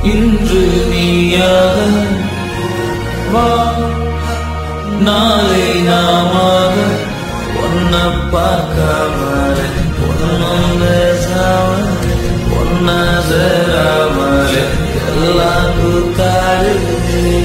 இன்று நீயாக வா, நாளை நாமாக ஒன்ன பார்க்காமலே ஒன்னும் பேசாமலே ஒன்ன சேராமலே எல்லாம் கூத்தாடுதே.